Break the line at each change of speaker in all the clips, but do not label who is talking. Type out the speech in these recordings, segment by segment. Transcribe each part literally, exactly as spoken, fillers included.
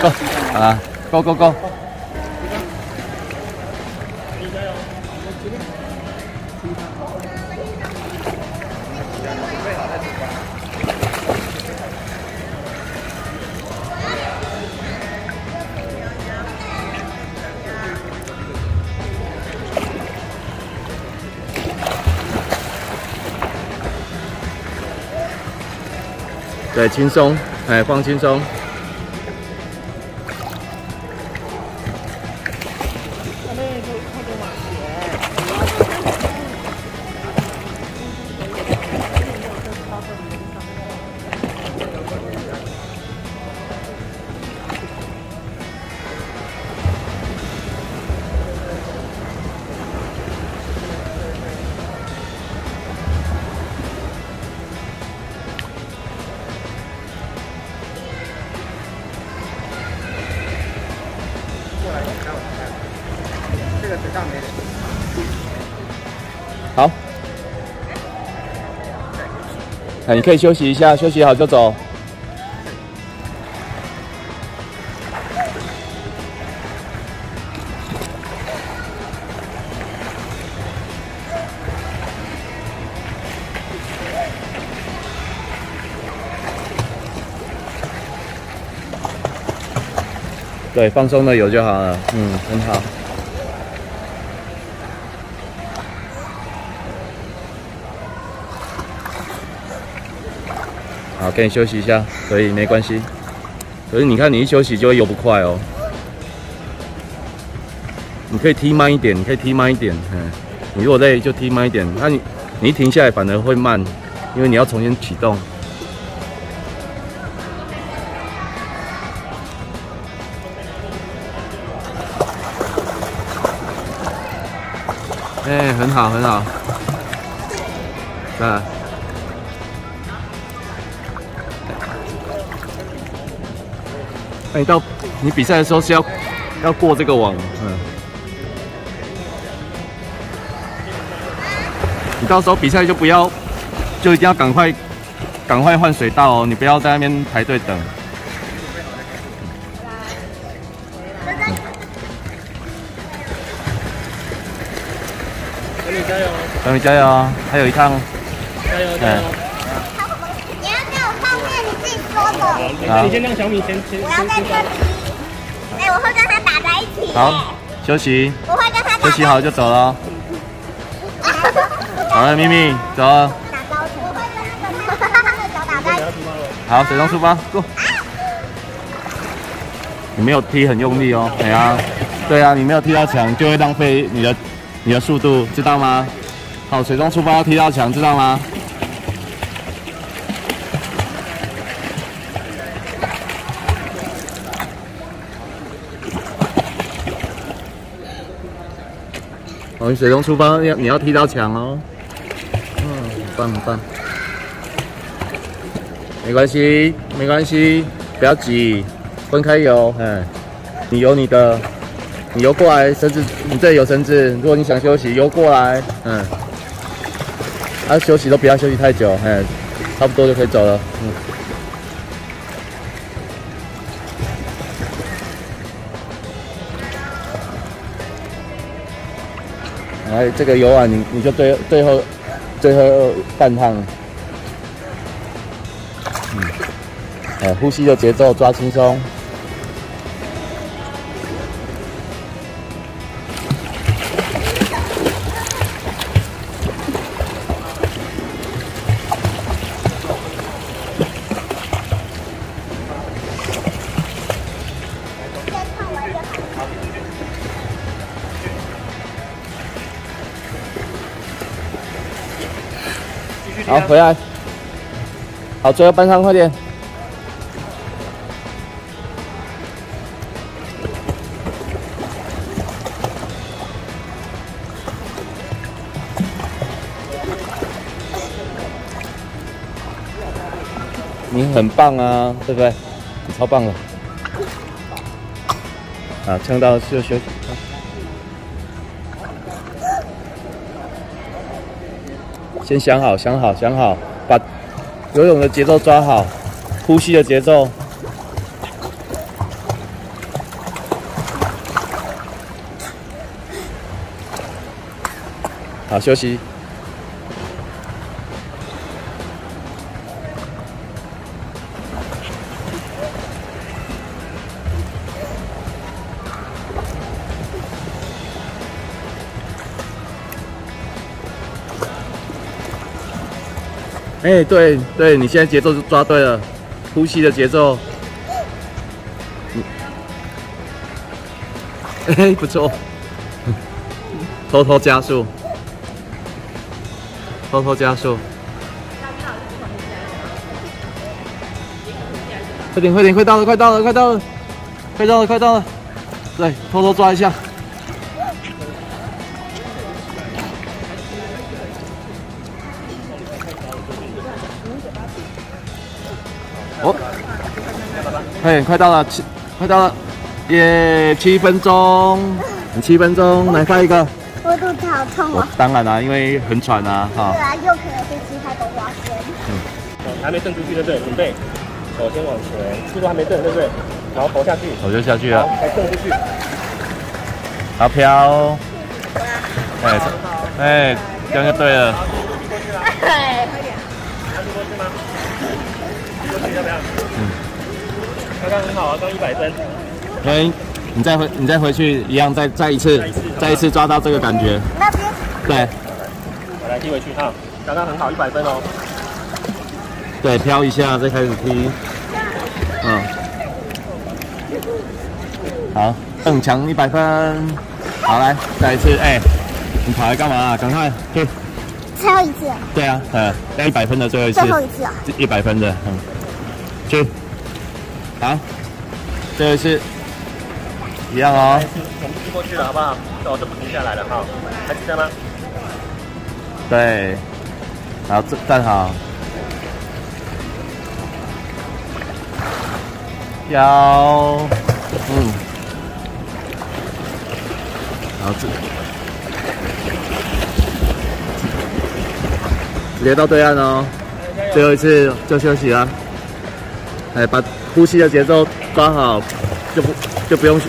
Go， 好啦 ，Go Go Go。对，轻松，哎，放轻松。
这个水上没人。
好，哎，你可以休息一下，休息好就走。对，放松的游就好了，嗯，很好。好，给你休息一下，可以，没关系。可是你看，你一休息就会游不快哦。你可以踢慢一点，你可以踢慢一点，嗯，你如果累就踢慢一点。那你你一停下来反而会慢，因为你要重新启动。哎、欸，很好，很好。啊。那你到你比赛的时候是要要过这个网，嗯。你到时候比赛就不要，就一定要赶快赶快换水道哦，你不要在那边排队等。
小米加油！
小米加油啊！还有一趟。
加油加油！
你要在我后面，你自己说的。
好，你先让小米先先。
我要在这里。哎，我会跟他打在一起。
好，休息。
我会跟他打。
休息好就走了。好了，咪咪，走了。
打高球。我会跟他的脚打在一起。
好，水中出发 ，Go。你没有踢很用力哦，对啊，对啊，你没有踢到墙就会浪费你的你的速度，知道吗？好，水中出发要踢到墙，知道吗？好，你水中出发要你要踢到墙哦。嗯，很棒很棒。没关系，没关系，不要急，分开游。哎，你游你的，你游过来，绳子，你这里有绳子。如果你想休息，游过来。嗯，啊，休息都不要休息太久。哎，差不多就可以走了。嗯。来，这个游完你你就最最后最后半趟。嗯。哎，呼吸的节奏抓轻松。好，回来。好，最后半场快点。你很棒啊，对不对？你超棒了。啊，撑到就休息。先想好，想好，想好，把游泳的节奏抓好，呼吸的节奏。 好，休息。哎、欸，对对，你现在节奏就抓对了，呼吸的节奏。哎、欸，不错，偷偷加速，偷偷加速。快点快点，快到了快到了快到了，快到了快到了，对，偷偷抓一下。哦，哎，快到了，七，快到了，耶！七分钟，你七分钟来发一个。
我肚子好痛哦。
当然啦，因为很喘啊，哈。
对啊，又可能是吃太多花生。
嗯。还没蹬出去，对不对？准备，手先往前，速度还没蹬，对不对？然后头下去。
头就下去了。
才蹬出去。
好飘。哎，哎，这样就对了。
对。
要过去吗？要不要？嗯，刚刚很好啊，刚一百分。
哎，你再回，你再回去一样，再再一次，再一次抓到这个感觉。
那边。
对。
我来踢回去哈，刚刚很好，一百分哦。
对，飘一下，再开始踢。嗯。好，更强一百分。好，来，再一次，哎，你跑来干嘛？赶快去。
最后一次。对
啊，嗯，要一百分的最后一次。
最后一次啊。
一百分的，嗯。去，好，最后一次，一样哦。
我们踢过去了，好不好？哦，就不停下来了哈，还记得吗？
对，好，站站好，腰，嗯，好，这直接到对岸哦，最后一次就休息了。哎，把呼吸的节奏抓好，就不就不用，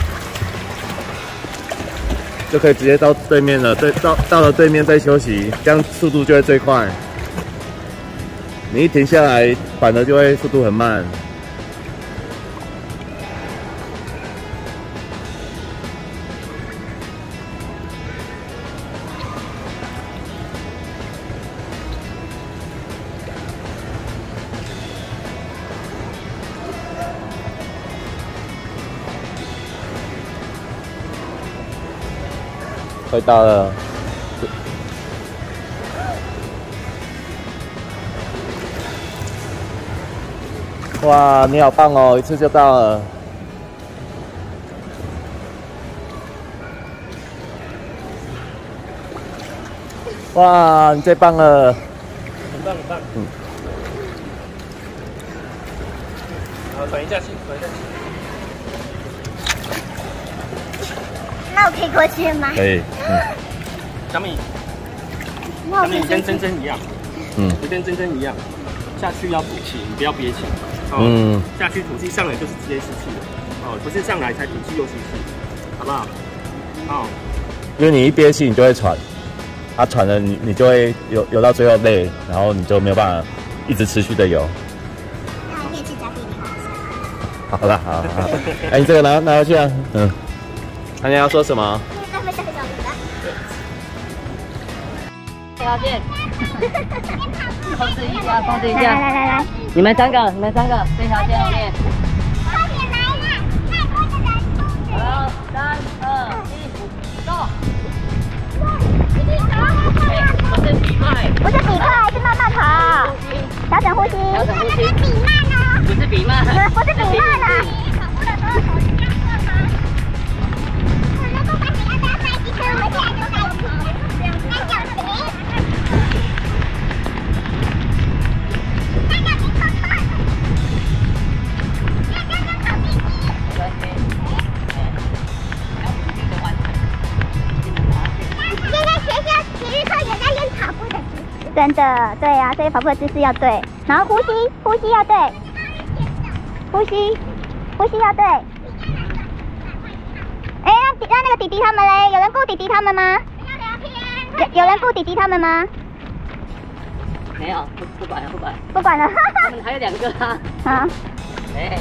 就可以直接到对面了。对，到到了对面再休息，这样速度就会最快。你一停下来，反而就会速度很慢。快到了，哇，你好棒哦，一次就到了。哇，你最棒了，
很棒很棒。嗯。好，转一下气，转一下气。
那我可以过去吗？
可以。嗯。
小米，小米，你跟珍珍一样，
嗯，
你跟珍珍一样，下去要吐气，你不要憋气。哦、
嗯。
下去吐气，上来就是直接吸气了。哦，不是上来才吐气又吸气，好不好？哦。
因为你一憋气，你就会喘，啊，喘了你你就会游游到最后累，然后你就没有办法一直持续的游。
那面试加比你好。
好了，好好。哎，你这个拿拿回去啊，嗯。大家要说什么？
条件，控制一下，控制一下。
来来来来，
你们三个，你们三个，这条线后面。
快点来啦！太多的人。
好，三二一，走。
哎，
不是比快，
不是比快，是慢慢跑。调整呼吸。
调整呼吸。
比慢哦。
不是比慢。
不是比慢啦。跑步的时候手是这样做吗？我们不管你要不要赛机车，我们现在就在一起。三角形。三角形错错。那刚刚跑第一。现在学校体育课也在练跑步的姿势。真的，对啊，所以跑步的姿势要对，然后呼吸，呼吸要对，呼吸，呼吸要对。哎，让让那个弟弟他们嘞，有人顾弟弟他们吗？要聊天。 有有人付弟弟他们吗？
没有，不不管了，不管了。
不管了。
他们还有两个啊。
好。
哎。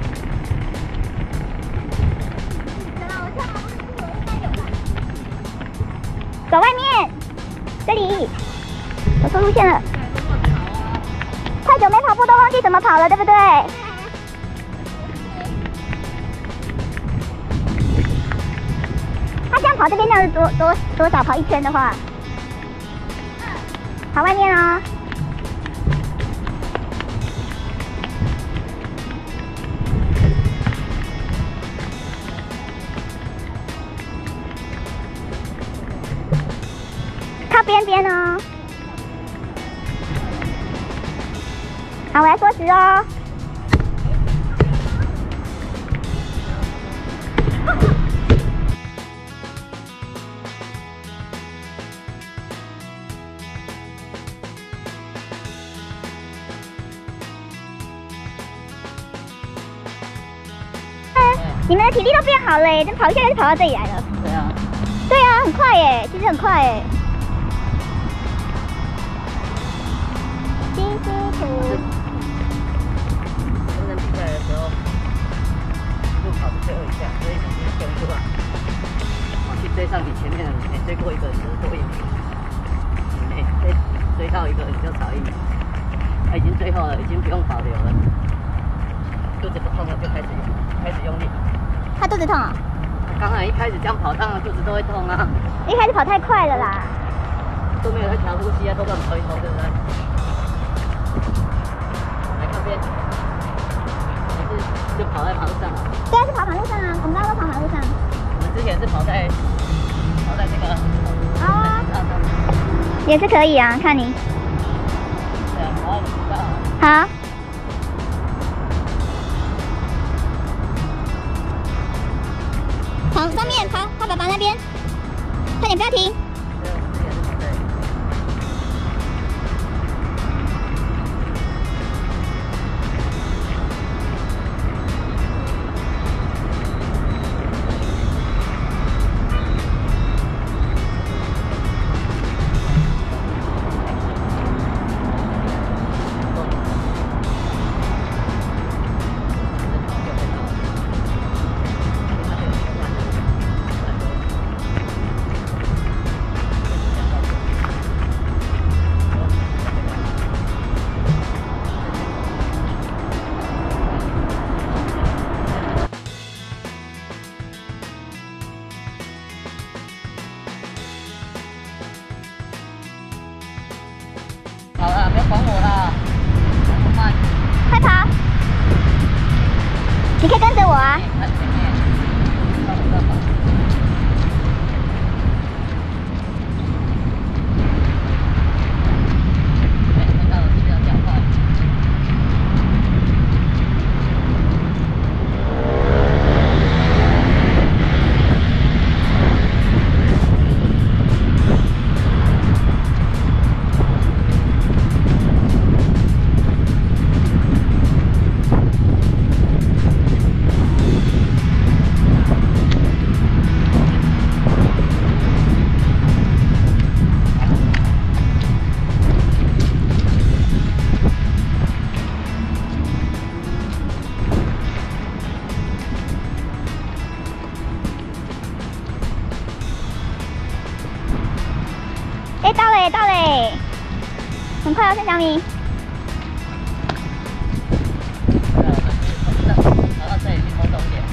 走外面，这里，我说路线了。太久没跑步都忘记怎么跑了，对不对？他这样跑这边这样子多多多少跑一圈的话，跑外面哦。靠边边哦。好，我来说时哦。你们的体力都变好了耶，真跑一下就跑到这里来了。
对啊。
对啊，很快耶，其实很快耶。辛辛苦。
真正比赛的时候，路跑是最后一下，所以想去跟出来，我去追上你前面的，每追过一个你就多一名，每追追到一个你就少一名。他已经最后了，已经不用保留了，肚子不痛了就开始开始用力。
他肚子痛啊？
刚才一开始这样跑，当然肚子都会痛啊。
一开始跑太快了啦。
都没有在调呼吸啊，都乱跑一通，对不对？来靠边，你是就跑在马路上啊？
对啊，是跑马路上啊，我们刚刚都跑马路上。
我们之前是跑在跑在那个
好啊，也是可以啊，看你。
对啊，跑到你知道。
好。跑上面，跑，跑爸爸那边，快点不要停。
好了，不要管我了，慢，
快跑！你可以跟着我啊。
看前面，到处乱跑。哎，看到了，不要讲话。
哎，到了耶，到了耶，很快哦，孙小米。
对啊，我们是跑到这里去通终点。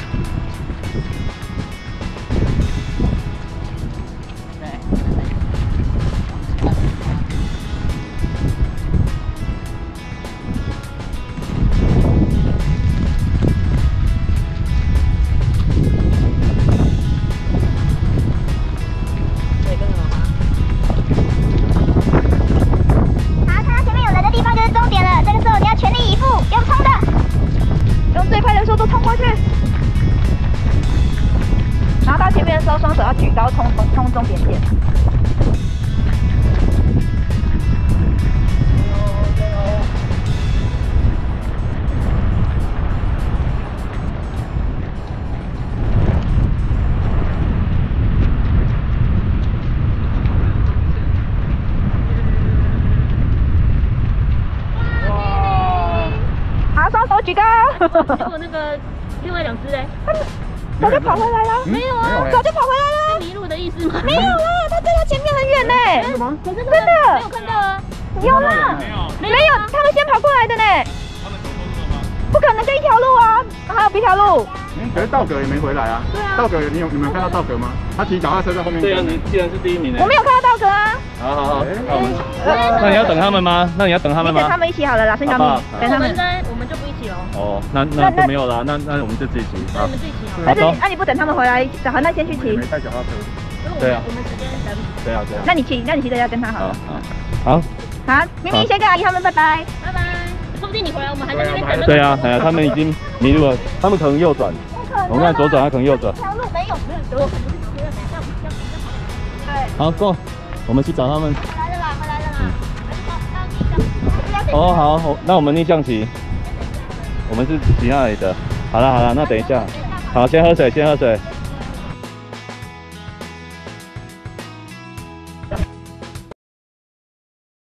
对。可以跟着妈妈。
好，看到前面有人的地方就是终点了。这个时候你要全力以赴，用冲的，
用最快的速度冲过去。然后到前面的时候，双手要举高，冲冲冲终点线。 结果那个另外两只嘞，
早就跑回来了。
没有啊，
早就跑回来了。
迷路的意思吗？
没有啦，它在它前面很远呢。
什么？可是
真的
没有看到啊。
有啦，没有，他们先跑过来的呢。
他们走错路了吗？
不可能这一条路啊，还有别条路。
可是道格也没回来啊。对啊。道格，你有你们有看到道格吗？他骑脚踏车在后面。
对啊，你既然是第一名呢。
我没有看到道格啊。
好好好，那我们
那你要等他们吗？那你要等他们吗？
你等他们一起好了啦，孙小米，等他们。
我们就不一起喽。
哦，那那就没有了，那那我们就自己骑。
那我们自己骑好了。
但是那你不等他们回来，好，那先去骑。
没带脚踏车。
对啊。
我们时间等。
对啊对啊。
那你骑，那你骑着要跟他好了。
好。好。
好，明明先跟阿姨他们拜拜。
拜拜。说不定你回来，我们还在那边等。
对啊，哎呀，他们已经迷路了，他们可能右转。我们看左转，他可能右转。
条路没有，没有走。
好，Go，我们去找他们。
回来了啦，回来了啦。
哦，好，那我们逆向骑。我们是骑那里的。好了好了，那等一下。好，先喝水，先喝水。